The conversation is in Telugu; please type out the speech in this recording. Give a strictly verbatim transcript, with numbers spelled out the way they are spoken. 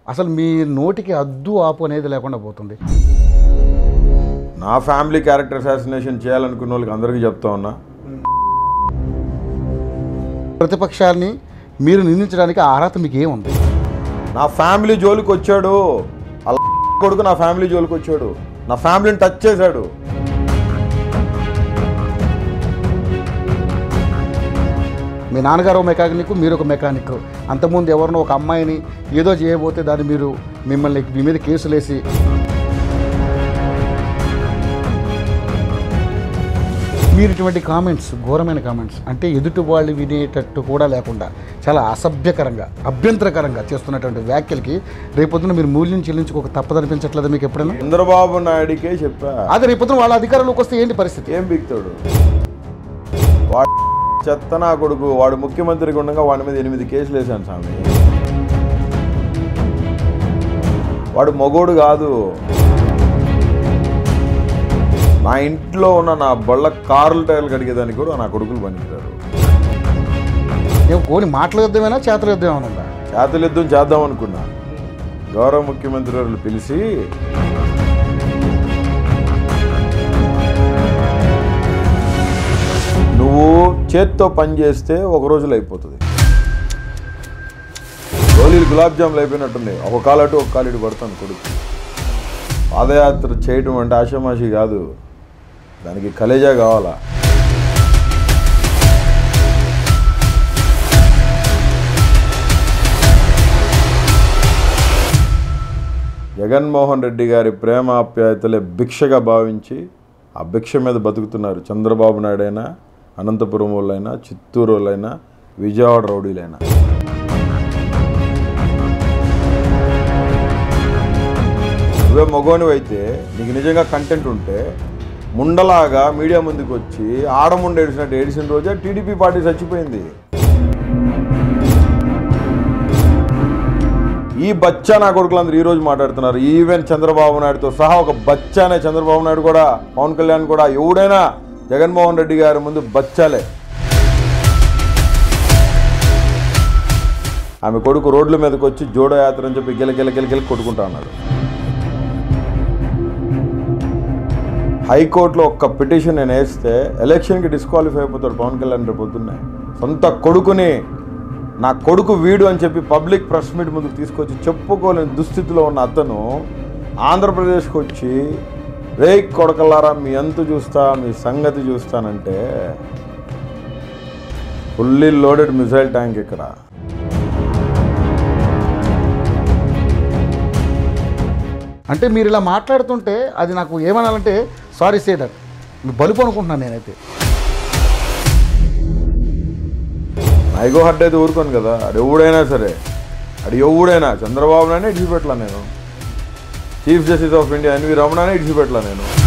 అసలు మీ నోటికి అద్దు ఆపు అనేది లేకుండా పోతుంది. నా ఫ్యామిలీ క్యారెక్టర్ అసాసినేషన్ చేయాలనుకున్న వాళ్ళకి అందరికీ చెప్తా ఉన్నా, ప్రతిపక్షాన్ని మీరు నిందించడానికి అర్హత మీకు ఏముంది? నా ఫ్యామిలీ జోలికి వచ్చాడు, అలా కొడుకు నా ఫ్యామిలీ జోలికి వచ్చాడు, నా ఫ్యామిలీని టచ్ చేశాడు. మీ నాన్నగారు మెకానిక్, మీరు ఒక మెకానిక్. అంతకుముందు ఎవరినో ఒక అమ్మాయిని ఏదో చేయబోతే దాన్ని మీరు మిమ్మల్ని మీ మీద కేసులు వేసి మీరు ఇటువంటి కామెంట్స్, ఘోరమైన కామెంట్స్, అంటే ఎదుటి వాళ్ళు వినేటట్టు కూడా లేకుండా చాలా అసభ్యకరంగా, అభ్యంతరకరంగా చేస్తున్నటువంటి వ్యాఖ్యలకి రేపొద్దున మీరు మూల్యం చెల్లించుకోక తప్పదనిపించట్లేదు మీకు ఎప్పుడైనా? చంద్రబాబు నాయుడికే చెప్పా, అదే రేపొద్దున వాళ్ళ అధికారంలోకి వస్తే ఏంటి పరిస్థితి? ఏం బిగుతాడు వాడు? చెత్త నా కొడుకు. వాడు ముఖ్యమంత్రిగా ఉండగా వాడి మీద ఎనిమిది కేసులు వేశాను స్వామి. వాడు మగోడు కాదు. నా ఇంట్లో ఉన్న నా బళ్ళ కార్లు టైర్లు కడిగేదానికి కూడా నా కొడుకులు పనికిరారు. ఏం కోని మాటల యుద్ధమేనా, చేతల యుద్ధం ఏమైనా ఉందా? చేతుల యుద్ధం చేద్దాం అనుకున్నా. గౌరవ ముఖ్యమంత్రి వాళ్ళు పిలిచి నువ్వు చేత్తో పని చేస్తే ఒక రోజులో అయిపోతుంది. గోళీలు గులాబ్ జాములు అయిపోయినట్టుంది. ఒక కాలు అటు ఒక కాలు ఇటు పడుతుంది కొడుకు. పాదయాత్ర చేయటం అంటే ఆషామాషి కాదు, దానికి కలేజా కావాలా. జగన్మోహన్ రెడ్డి గారి ప్రేమ ఆప్యాయతలే భిక్షగా భావించి ఆ భిక్ష మీద బతుకుతున్నారు చంద్రబాబు నాయుడు అయినా, అనంతపురం వాళ్ళైనా, చిత్తూరు వాళ్ళైనా, విజయవాడ రౌడీలైనా. నువ్వే మగోనివి అయితే, నీకు నిజంగా కంటెంట్ ఉంటే ముండలాగా మీడియా ముందుకు వచ్చి ఆడముండ ఏడిసినట్టు ఏడిసిన రోజే టీడీపీ పార్టీ చచ్చిపోయింది. ఈ బచ్చా నా కొడుకులందరూ ఈరోజు మాట్లాడుతున్నారు. ఈవెన్ చంద్రబాబు నాయుడుతో సహా ఒక బచ్చానే. చంద్రబాబు నాయుడు కూడా, పవన్ కళ్యాణ్ కూడా, ఎవడైనా జగన్మోహన్ రెడ్డి గారి ముందు బచ్చాలే. ఆమె కొడుకు రోడ్ల మీదకి వచ్చి జోడో యాత్ర అని చెప్పి గిల గిల గిల గిల కొట్టుకుంటా అన్నాడు. హైకోర్టులో ఒక్క పిటిషన్ నేను వేస్తే ఎలక్షన్కి డిస్క్వాలిఫై అయిపోతాడు పవన్ కళ్యాణ్ రేపు పొద్దున్నే. సొంత కొడుకుని నా కొడుకు వీడు అని చెప్పి పబ్లిక్ ప్రెస్ మీట్ ముందుకు తీసుకొచ్చి చెప్పుకోలేని దుస్థితిలో ఉన్న అతను ఆంధ్రప్రదేశ్కి వచ్చి రేయ్ కొడకల్లారా మీ అంతు చూస్తా, మీ సంగతి చూస్తానంటే ఫుల్లీ లోడెడ్ మిసైల్ ట్యాంక్ ఇక్కడ. అంటే మీరు ఇలా మాట్లాడుతుంటే అది నాకు ఏమనాలంటే సారీ సే దట్ మీ బలుపు అనుకుంటున్నాను నేనైతే. ఐగో హర్ట్ అయితే ఊరుకోను కదా. అది ఎవడైనా సరే, అది ఎవడైనా, చంద్రబాబు నాయుడు ఇడిచిపెట్టలా నేను, chief justice of India N V రమణనే ఇడిచిపెట్టలా నేను.